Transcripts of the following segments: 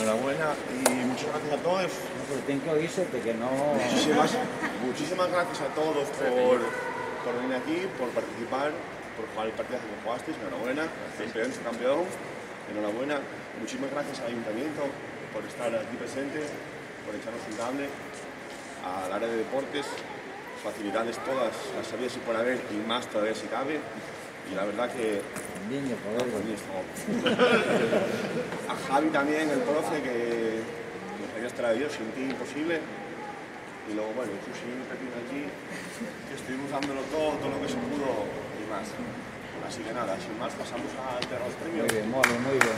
enhorabuena y muchas gracias a todos. No, pero ten que oírse que no... Muchísimas gracias a todos por venir aquí, por participar, por jugar el partido que jugasteis. Enhorabuena, campeón. Enhorabuena. Muchísimas gracias al Ayuntamiento por estar aquí presente, por echarnos un cable, al área de deportes, facilidades todas las sabidas y por haber y más todavía si cabe. Y la verdad que... Niño, joder. A Javi también, el profe, que nos habías traído, sin ti imposible. Y luego, bueno, tú siguiendo aquí, que estuvimos dándolo todo lo que se pudo y más. Así que nada, sin más, pasamos al terreno del premio. Muy bien.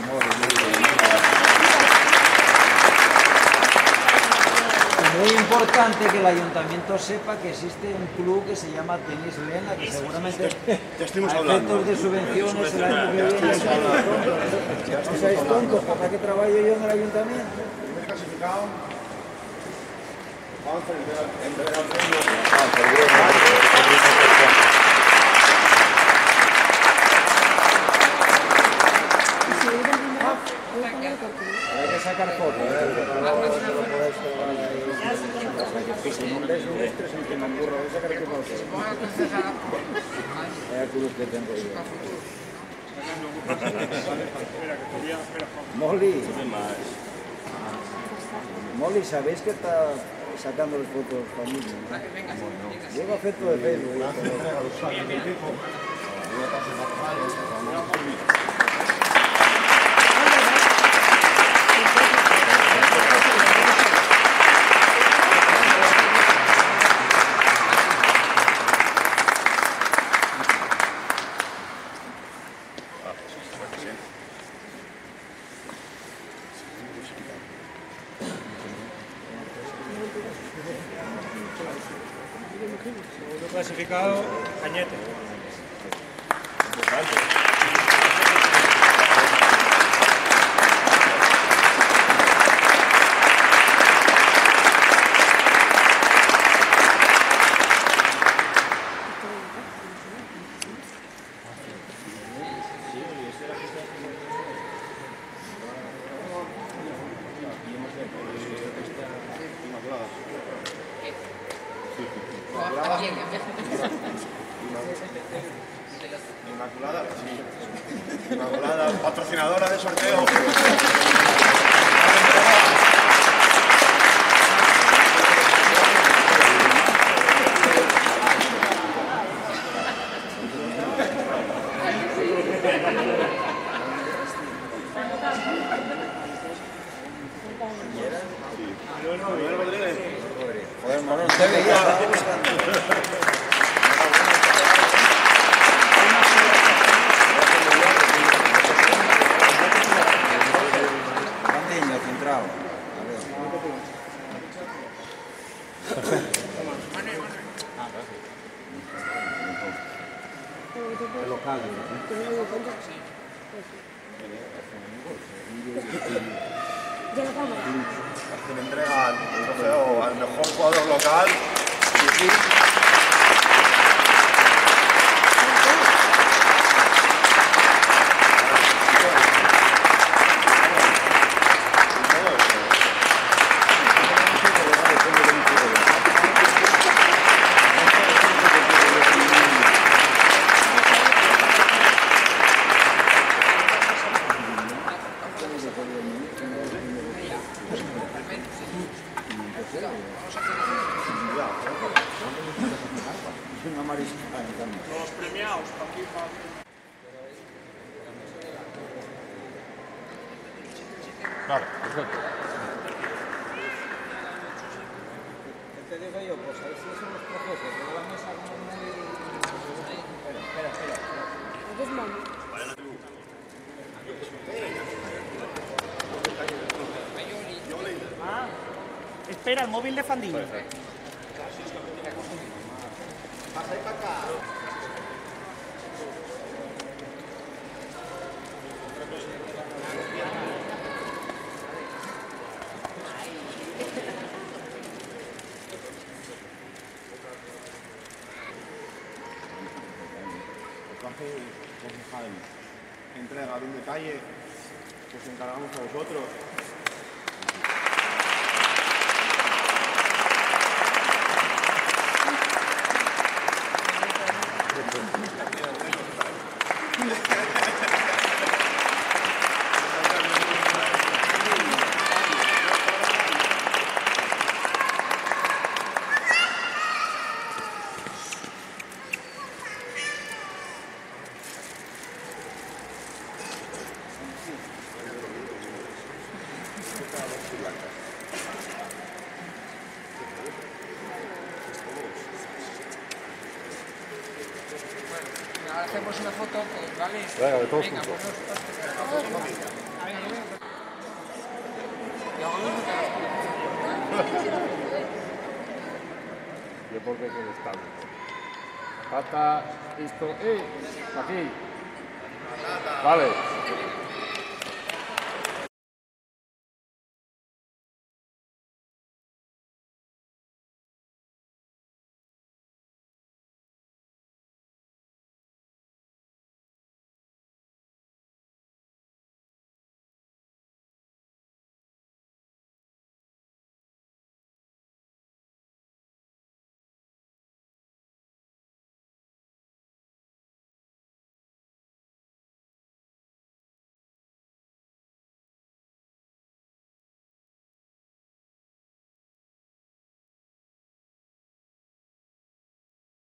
Muy importante que el ayuntamiento sepa que existe un club que se llama Tenis Lena, que seguramente ya estuvimos a hablando efectos de subvenciones el año que viene. ¿No seáis tontos? ¿Para qué trabajo yo en el ayuntamiento? Primer clasificado. Vamos a entregar el premio. Hay que sacar fotos. Un beso, un estrés en que me aburro. Voy a sacar tu foto. Vaya cruz que tengo yo. Molly, ¿sabéis que está sacando las fotos familia? Lleva efecto de Facebook. Segundo clasificado, Cañete. Inmaculada, patrocinadora de sorteo. Joder, no te veía. El local. Se le entrega el trofeo al mejor jugador local. Los premiados, aquí Claro, perfecto. ¿Qué te digo yo? Pues ahí sí son los procesos. Luego la mesa como muy... Espera. Espera, el móvil de Fandillo. Pasa ahí para acá. Entrega de un detalle que os encargamos a vosotros. hacemos una foto, ¿vale? Venga, de todos Venga, juntos. pues Yo porque que el estable. Pata, esto, aquí. Vale.